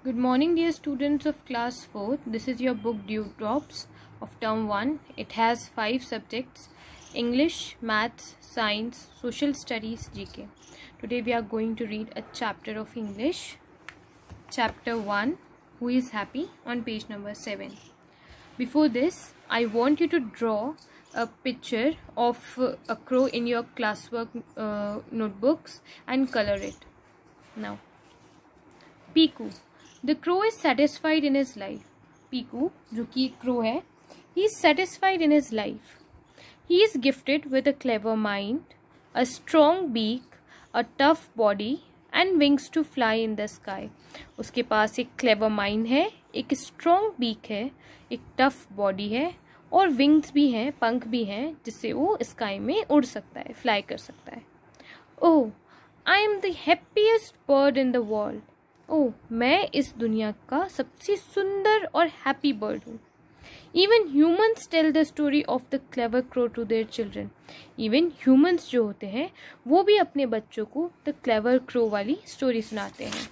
Good morning, dear students of class 4th. This is your book Dewdrops of term 1. It has 5 subjects: English, Maths, Science, Social Studies, GK. Today we are going to read a chapter of English. Chapter 1, Who is Happy, on page number 7. Before this, I want you to draw a picture of a crow in your classwork notebooks and color it. Now, Piku. The crow is satisfied in his life. Piku, जो कि crow है, he is satisfied in his life. He is gifted with a clever mind, a strong beak, a tough body and wings to fly in the sky. उसके पास एक clever mind है, एक strong beak है, एक tough body है और wings भी हैं, पंख भी हैं, जिससे वो sky में उड़ सकता है, fly कर सकता है. Oh, I am the happiest bird in the world. ओह, मैं इस दुनिया का सबसे सुंदर और हैप्पी बर्ड हूँ. Even humans tell the story of the clever crow to their children. Even humans जो होते हैं वो भी अपने बच्चों को द क्लेवर क्रो वाली स्टोरी सुनाते हैं.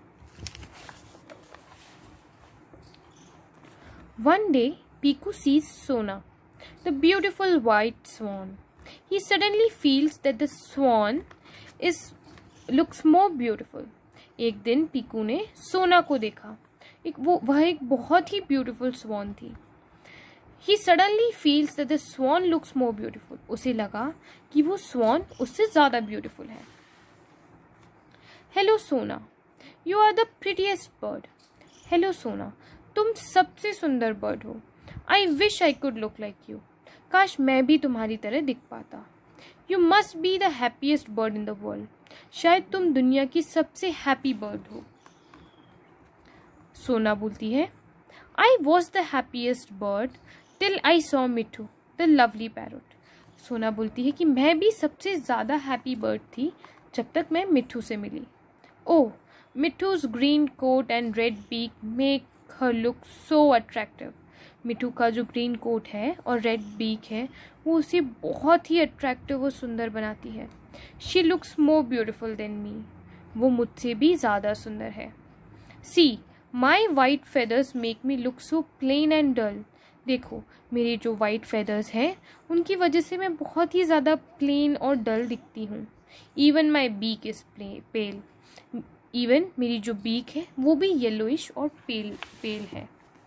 One day Piku sees Sona, the beautiful white swan. He suddenly feels that the swan looks more beautiful. एक दिन पीकू ने सोना को देखा. वह एक बहुत ही ब्यूटीफुल स्वान थी. He suddenly feels that the swan looks more beautiful. उसे लगा कि वो स्वान उससे ज्यादा ब्यूटीफुल है. Hello Sona, you are the prettiest bird. Hello Sona, तुम सबसे सुंदर बर्ड हो. I wish I could look like you. काश मैं भी तुम्हारी तरह दिख पाता. You must be the happiest bird in the world. शायद तुम दुनिया की सबसे हैप्पी बर्ड हो. सोना बोलती है, I was the happiest bird till I saw Mithu the lovely parrot. Sona बोलती है कि मैं भी सबसे ज्यादा हैप्पी बर्ड थी जब तक मैं मिठू से मिली. Oh, Mithu's green coat and red beak make her look so attractive. Mithu का जो ग्रीन कोट है और रेड बीक है वो उसे बहुत ही अट्रैक्टिव और सुंदर बनाती है. She looks more beautiful than me. वो मुझसे भी ज़्यादा सुंदर है. See, my white feathers make me look so plain and dull. देखो, मेरे जो वाइट फेदर्स हैं उनकी वजह से मैं बहुत ही ज़्यादा प्लेन और डल दिखती हूँ. Even my beak is pale. Even मेरी जो बीक है वो भी येलोइश और पेल है.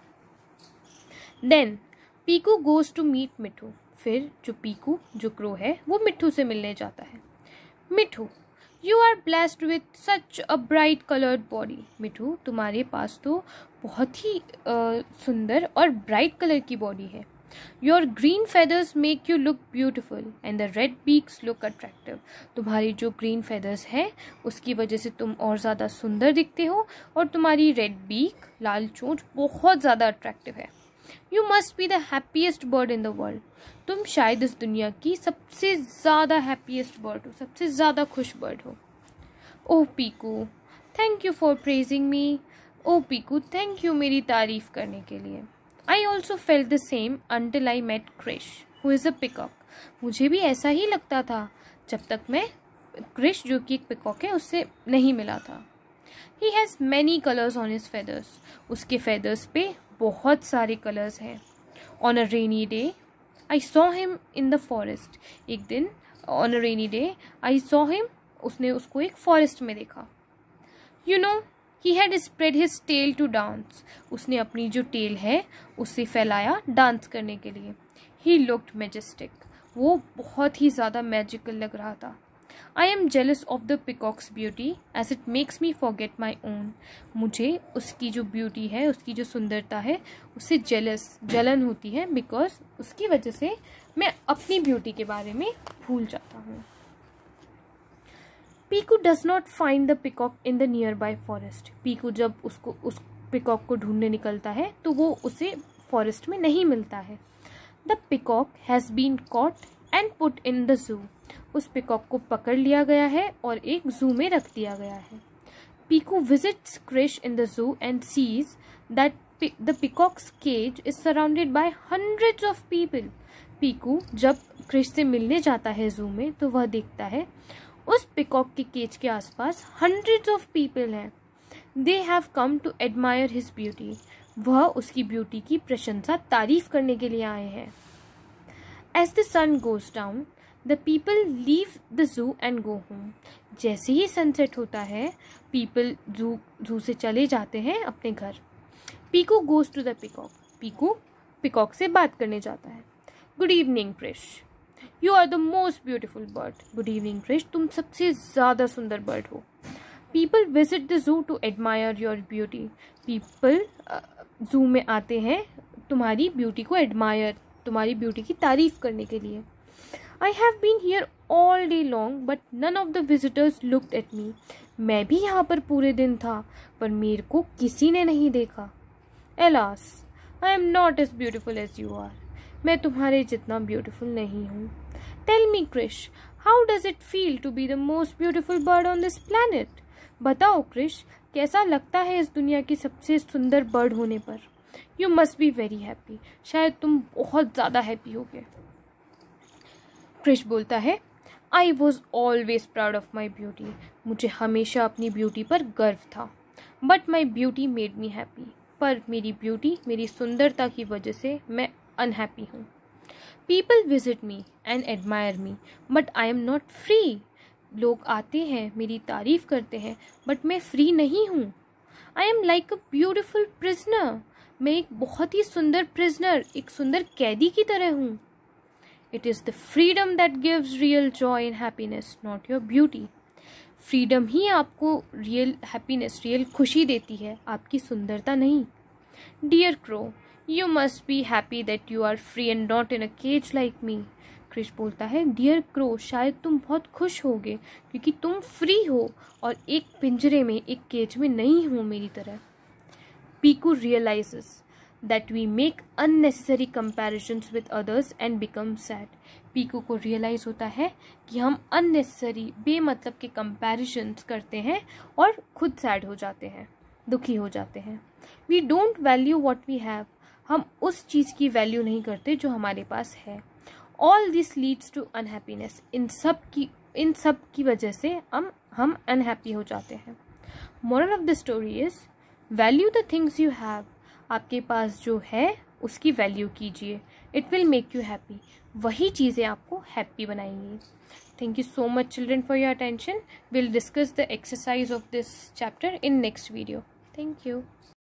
Then Piku goes to meet Mithu. फिर जो पीकू जो क्रो है वो मिठू से मिलने जाता है. Mithu, you are blessed with such a bright coloured body. Mithu, तुम्हारे पास तो बहुत ही सुंदर और ब्राइट कलर की बॉडी है. Your green feathers make you look beautiful and the red beaks look attractive. तुम्हारी जो ग्रीन फेदर्स है उसकी वजह से तुम और ज़्यादा सुंदर दिखते हो और तुम्हारी रेड बीक लाल चोंच बहुत ज़्यादा अट्रैक्टिव है. You must be the happiest bird in the world. तुम शायद इस दुनिया की सबसे ज़्यादा हैप्पीएस्ट बर्ड हो, सबसे ज़्यादा खुश बर्ड हो. Oh Piku, thank you for praising me. Oh Piku, thank you मेरी तारीफ करने के लिए. I also felt the same until I met Krish who is a peacock. मुझे भी ऐसा ही लगता था जब तक मैं क्रिश जो कि एक पिकॉक है उससे नहीं मिला था. He has many colours on his feathers. उसके फेदर्स पे बहुत सारे कलर्स हैं. On a rainy day I saw him in the forest. एक दिन on a rainy day I saw him, उसने उसको एक फॉरेस्ट में देखा. You know, he had spread his tail to dance. उसने अपनी जो टेल है उससे फैलाया डांस करने के लिए. He looked majestic. वो बहुत ही ज़्यादा मैजिकल लग रहा था. I am jealous of the peacock's beauty as it makes me forget my own. मुझे उसकी जो ब्यूटी है, उसकी जो सुंदरता है, उससे जलन होती है बिकॉज उसकी वजह से मैं अपनी ब्यूटी के बारे में भूल जाता हूँ. Piku does not find the peacock in the nearby forest. Piku जब उस पिकॉक को ढूंढने निकलता है तो वो उसे फॉरेस्ट में नहीं मिलता है. The peacock has been caught and put in the zoo. उस पिकॉक को पकड़ लिया गया है और एक जू में रख दिया गया है. Piku visits Krish in the zoo and sees that the peacock's cage is surrounded by hundreds of people. Piku जब क्रिश से मिलने जाता है जू में तो वह देखता है उस पिकॉक के केज के आसपास हंड्रेड्स ऑफ पीपल हैं. They have come to admire his beauty, वह उसकी ब्यूटी की प्रशंसा तारीफ करने के लिए आए हैं। As the sun goes down the people leave the zoo and go home, जैसे ही सनसेट होता है पीपल जू से चले जाते हैं अपने घर। Piku goes to the peacock, Piku peacock से बात करने जाता है। Good evening Krish, you are the most beautiful bird, good evening Krish, तुम सबसे ज़्यादा सुंदर बर्ड हो। People visit the zoo to admire your beauty, people zoo में आते हैं तुम्हारी ब्यूटी को एडमायर, तुम्हारी ब्यूटी की तारीफ करने के लिए। I have been here all day long but none of the visitors looked at me, मैं भी यहाँ पर पूरे दिन था पर मेरे को किसी ने नहीं देखा। Alas, I am not as beautiful as you are, मैं तुम्हारे जितना ब्यूटीफुल नहीं हूँ। Tell me Krish, how does it feel to be the most beautiful bird on this planet? बताओ क्रिश, कैसा लगता है इस दुनिया की सबसे सुंदर बर्ड होने पर? You must be very happy, शायद तुम बहुत ज़्यादा हैप्पी होगे। क्रिश बोलता है, I was always proud of my beauty, मुझे हमेशा अपनी ब्यूटी पर गर्व था। But my beauty made me happy, पर मेरी ब्यूटी, मेरी सुंदरता की वजह से मैं अनहैप्पी हूँ। People visit me and admire me but I am not free, लोग आते हैं मेरी तारीफ करते हैं बट मैं फ्री नहीं हूँ। I am like a beautiful prisoner, मैं एक बहुत ही सुंदर प्रिजनर, एक सुंदर कैदी की तरह हूँ। It is the freedom that gives real joy and happiness, not your beauty. Freedom ही आपको रियल हैप्पीनेस, रियल खुशी देती है, आपकी सुंदरता नहीं। Dear crow, you must be happy that you are free and not in a cage like me, Krish बोलता है, डियर क्रो, शायद तुम बहुत खुश होगे क्योंकि तुम फ्री हो और एक पिंजरे में, एक केज में नहीं हो मेरी तरह। Piku realises that we make unnecessary comparisons with others and become sad. Piku को रियलाइज होता है कि हम unnecessary, बेमतलब के comparisons करते हैं और खुद sad हो जाते हैं, दुखी हो जाते हैं। We don't value what we have, हम उस चीज़ की वैल्यू नहीं करते जो हमारे पास है। All this leads to unhappiness, इन सब की वजह से हम unhappy हो जाते हैं। Moral of the story is, value the things you have, आपके पास जो है उसकी वैल्यू कीजिए। It will make you happy, वही चीज़ें आपको हैप्पी बनाएंगी। Thank you so much children for your attention. Will discuss the exercise of this chapter in next video. Thank you.